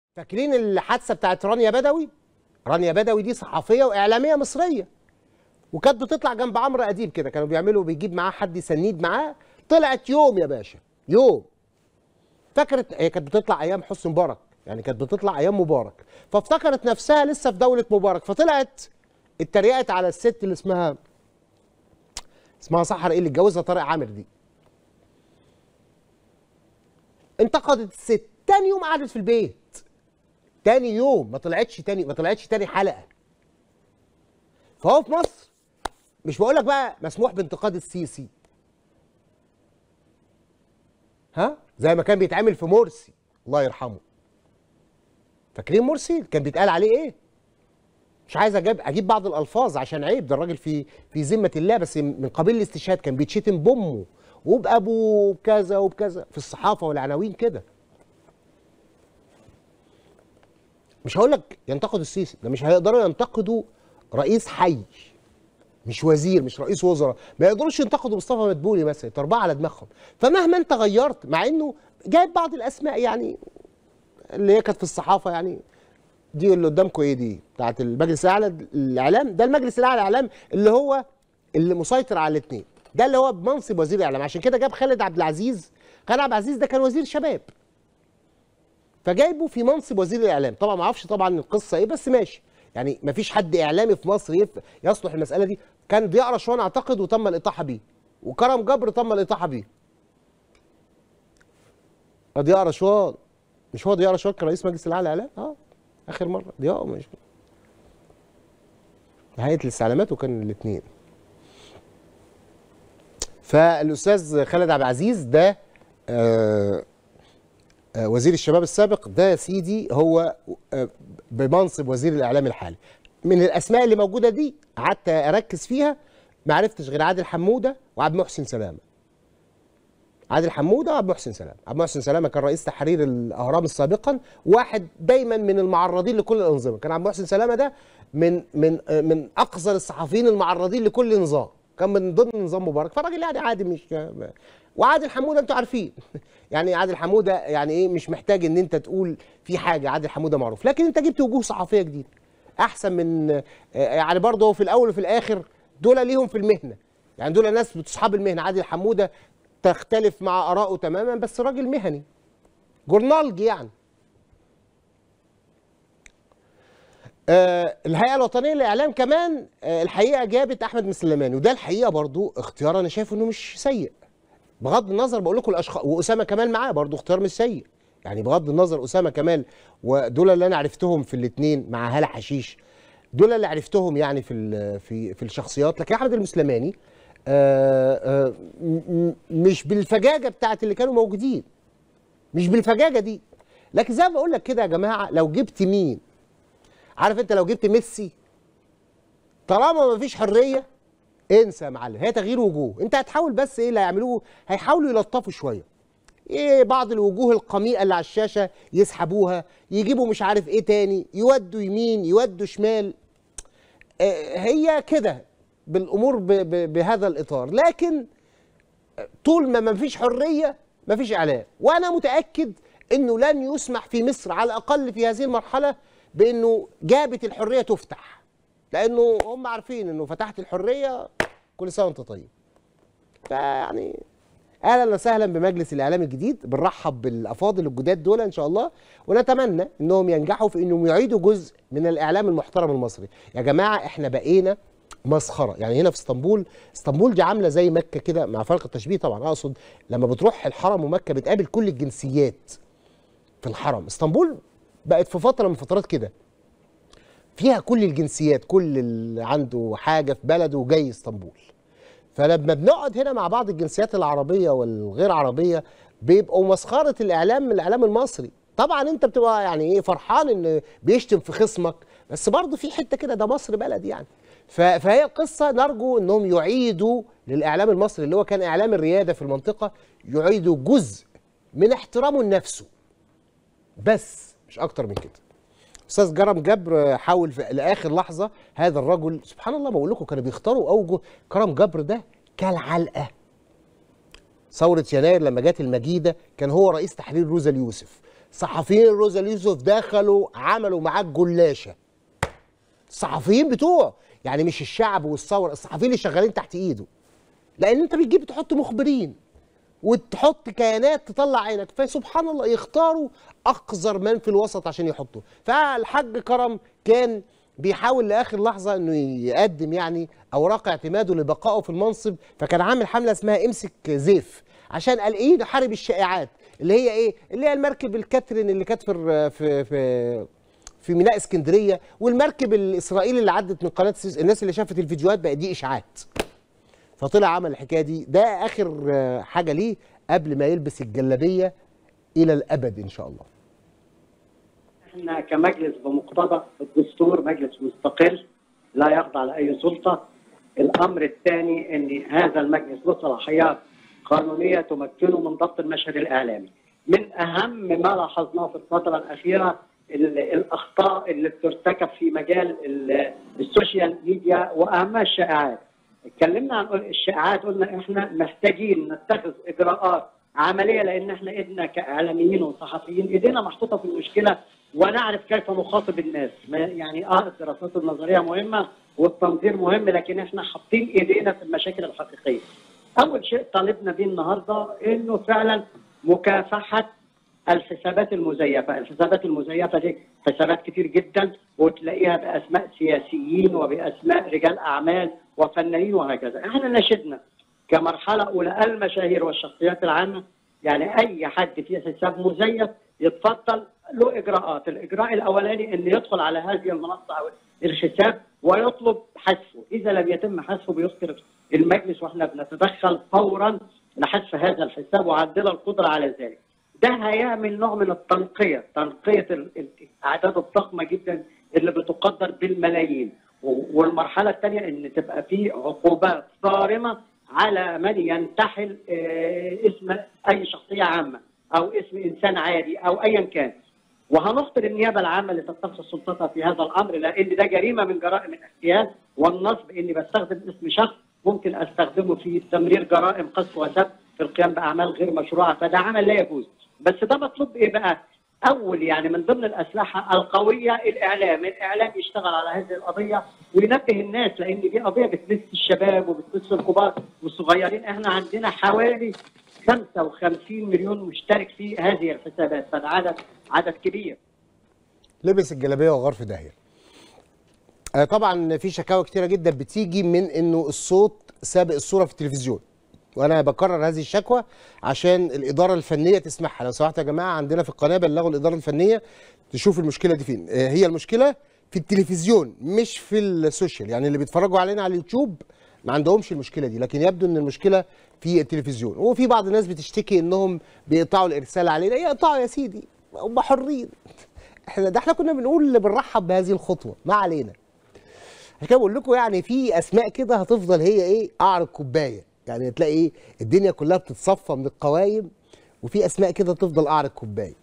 فاكرين الحادثه بتاعت رانيا بدوي؟ رانيا بدوي دي صحفيه واعلاميه مصريه، وكانت بتطلع جنب عمرو اديب كده، كانوا بيعملوا بيجيب معاه حد يسند معاه. طلعت يوم يا باشا، يوم. فكرت هي كانت بتطلع ايام حسني مبارك، يعني كانت بتطلع ايام مبارك، فافتكرت نفسها لسه في دوله مبارك، فطلعت اتريقت على الست اللي اسمها سحر، ايه اللي اتجوزها طارق عامر دي. انتقدت الست، تاني يوم قعدت في البيت. تاني يوم ما طلعتش تاني حلقه. فهو في مصر مش بقول لك بقى مسموح بانتقاد السيسي، ها، زي ما كان بيتعمل في مرسي الله يرحمه. فاكرين مرسي كان بيتقال عليه ايه؟ مش عايز اجيب بعض الالفاظ عشان عيب، ده الراجل في ذمه الله، بس من قبيل الاستشهاد كان بيتشتم بامه وبابوه وبكذا وبكذا في الصحافه والعناوين كده. مش هقول لك ينتقدوا السيسي، ده مش هيقدروا ينتقدوا رئيس حي، مش وزير، مش رئيس وزراء، ما يقدروش ينتقدوا مصطفى مدبولي مثلا، تربعه على دماغهم. فمهما انت غيرت، مع انه جايب بعض الاسماء يعني اللي هي كانت في الصحافه، يعني دي اللي قدامكم ايه، دي بتاعت المجلس الاعلى للاعلام، ده المجلس الاعلى للاعلام اللي هو اللي مسيطر على الاثنين، ده اللي هو بمنصب وزير الاعلام. عشان كده جاب خالد عبد العزيز. خالد عبد العزيز ده كان وزير شباب، فجايبه في منصب وزير الاعلام. طبعا ما اعرفش طبعا القصه ايه، بس ماشي يعني، ما فيش حد اعلامي في مصر يصلح المساله دي. كان ضياء رشوان اعتقد وتم الاطاحه بيه، وكرم جبر تم الاطاحه بيه. ضياء رشوان، مش هو ضياء رشوان كان رئيس مجلس الاعلى للاعلام؟ اخر مره ضياء مش هيئه الاستعلامات، وكان الاثنين. فالاستاذ خالد عبد العزيز ده وزير الشباب السابق، ده يا سيدي هو بمنصب وزير الاعلام الحالي. من الاسماء اللي موجوده دي قعدت اركز فيها، ما عرفتش غير عادل حموده وعبد المحسن سلامه. عادل حموده وعبد المحسن سلامه. عبد المحسن سلامه كان رئيس تحرير الاهرام سابقا، واحد دايما من المعرضين لكل الانظمه. كان عبد المحسن سلامه ده من اقذر الصحفيين المعرضين لكل نظام، كان من ضمن نظام مبارك، فالراجل يعني عادي. مش وعادل حموده انتوا عارفين يعني عادل حموده يعني ايه، مش محتاج ان انت تقول في حاجه، عادل حموده معروف. لكن انت جبت وجوه صحفيه جديده احسن من يعني برضه هو في الاول وفي الاخر دول ليهم في المهنه، يعني دول ناس اصحاب المهنه. عادل حموده تختلف مع ارائه تماما، بس راجل مهني جورنالجي يعني. الهيئه الوطنيه للاعلام كمان الحقيقه جابت احمد مسلماني، وده الحقيقه برضو اختيار انا شايف انه مش سيء، بغض النظر بقول لكم الاشخاص. واسامه كمال معاه برضو اختيار مش سيء، يعني بغض النظر اسامه كمال ودول اللي انا عرفتهم في الاثنين مع هاله حشيش، دول اللي عرفتهم يعني في الشخصيات. لكن احمد المسلماني مش بالفجاجه بتاعت اللي كانوا موجودين، مش بالفجاجه دي. لكن زي ما بقول لك كده يا جماعه، لو جبت مين، عارف انت لو جبت ميسي، طالما ما فيش حريه انسى يا معلم، هي تغيير وجوه. انت هتحاول بس ايه اللي هيعملوه، هيحاولوا يلطفوا شويه، ايه بعض الوجوه القميئه اللي على الشاشه يسحبوها، يجيبوا مش عارف ايه تاني، يودوا يمين يودوا شمال. هي كده بالامور بهذا الاطار. لكن طول ما فيش حريه ما فيش اعلام، وانا متاكد انه لن يسمح في مصر على الاقل في هذه المرحله بانه جابه الحريه تفتح، لانه هم عارفين انه فتحت الحريه كل سنه وانت طيب. فيعني اهلا وسهلا بمجلس الاعلام الجديد، بنرحب بالافاضل الجداد دول ان شاء الله، ونتمنى انهم ينجحوا في انهم يعيدوا جزء من الاعلام المحترم المصري. يا جماعه احنا بقينا مسخره، يعني هنا في اسطنبول دي عامله زي مكه كده، مع فرق التشبيه طبعا، اقصد لما بتروح الحرم ومكه بتقابل كل الجنسيات في الحرم. اسطنبول بقت في فتره من فترات كده فيها كل الجنسيات، كل اللي عنده حاجه في بلده جاي اسطنبول. فلما بنقعد هنا مع بعض الجنسيات العربيه والغير عربيه بيبقوا مسخره الاعلام من الاعلام المصري. طبعا انت بتبقى يعني ايه فرحان ان بيشتم في خصمك، بس برضه في حته كده، ده مصر بلد يعني. فهي القصه نرجو انهم يعيدوا للاعلام المصري اللي هو كان اعلام الرياده في المنطقه، يعيدوا جزء من احترامه لنفسه، بس مش اكتر من كده. استاذ كرم جبر حاول لاخر لحظه، هذا الرجل سبحان الله بقول لكم كانوا بيختاروا اوجه. كرم جبر ده كالعلقه. ثوره يناير لما جت المجيده كان هو رئيس تحرير روزا اليوسف، صحفيين روزا اليوسف دخلوا عملوا معاك جلاشه. الصحفيين بتوعه، يعني مش الشعب والثوره، الصحفيين اللي شغالين تحت ايده. لان انت بتجيب تحط مخبرين وتحط كيانات تطلع عينك، فسبحان الله يختاروا اقذر من في الوسط عشان يحطوا. فالحاج كرم كان بيحاول لاخر لحظه انه يقدم يعني اوراق اعتماده لبقائه في المنصب، فكان عامل حمله اسمها امسك زيف، عشان قال ايه نحارب الشائعات اللي هي ايه؟ اللي هي المركب الكاترين اللي كانت في ميناء اسكندريه، والمركب الاسرائيلي اللي عدت من قناه السويس. الناس اللي شافت الفيديوهات بقى دي اشاعات. فطلع عمل الحكايه دي. ده اخر حاجه ليه قبل ما يلبس الجلابيه الى الابد ان شاء الله. احنا كمجلس بمقتضى الدستور مجلس مستقل لا يخضع لاي سلطه. الامر الثاني ان هذا المجلس له صلاحيات قانونيه تمكنه من ضبط المشهد الاعلامي. من اهم ما لاحظناه في الفتره الاخيره الاخطاء اللي بترتكب في مجال السوشيال ميديا واهمها الشائعات. اتكلمنا عن الشائعات، قلنا احنا محتاجين نتخذ اجراءات عمليه لان احنا ايدنا كاعلاميين وصحفيين ايدينا محطوطه في المشكله ونعرف كيف نخاطب الناس. يعني الدراسات النظريه مهمه والتنظير مهم، لكن احنا حاطين ايدينا في المشاكل الحقيقيه. اول شيء طالبنا بيه النهارده انه فعلا مكافحه الحسابات المزيفه. الحسابات المزيفه دي حسابات كتير جدا وتلاقيها باسماء سياسيين وباسماء رجال اعمال وفنانين وهكذا. احنا نشدنا كمرحله اولى المشاهير والشخصيات العامه، يعني اي حد فيه حساب مزيف يتفضل له اجراءات. الاجراء الاولاني ان يدخل على هذه المنصه او الحساب ويطلب حذفه. اذا لم يتم حذفه بيصدر المجلس واحنا بنتدخل فورا لحذف هذا الحساب وعندنا القدره على ذلك. ده هيعمل نوع من تنقيه الاعداد الضخمه جدا اللي بتقدر بالملايين. والمرحله الثانيه ان تبقى في عقوبات صارمه على من ينتحل اسم اي شخصيه عامه او اسم انسان عادي او ايا كان. وهنخطر النيابه العامه لتتخذ سلطتها في هذا الامر، لان ده جريمه من جرائم الاحتيال والنصب. اني بستخدم اسم شخص ممكن استخدمه في تمرير جرائم قذف وسب في القيام باعمال غير مشروعه، فده عمل لا يجوز. بس ده مطلوب ايه بقى؟ اول يعني من ضمن الاسلحه القويه الاعلام يشتغل على هذه القضيه وينبه الناس، لان دي قضيه بتمس الشباب وبتمس الكبار والصغيرين. احنا عندنا حوالي 55 مليون مشترك في هذه الحسابات، فده عدد كبير. لبس الجلابيه وغار في داهيه. طبعا في شكاوى كتيره جدا بتيجي من انه الصوت سابق الصوره في التلفزيون، وانا بكرر هذه الشكوى عشان الاداره الفنيه تسمعها. لو سمحتوا يا جماعه عندنا في القناه بلغوا الاداره الفنيه تشوف المشكله دي فين. هي المشكله في التلفزيون مش في السوشيال، يعني اللي بيتفرجوا علينا على اليوتيوب ما عندهمش المشكله دي، لكن يبدو ان المشكله في التلفزيون. وفي بعض الناس بتشتكي انهم بيقطعوا الارسال علينا. يقطعوا يا سيدي، هم حرين. احنا كنا بنقول بنرحب بهذه الخطوه، ما علينا. عشان كده بقول لكم يعني في اسماء كده هتفضل هي ايه؟ قعر الكوبايه. يعني تلاقي ايه؟ الدنيا كلها بتتصفى من القوايم، وفي اسماء كده تفضل قعر الكوبايه.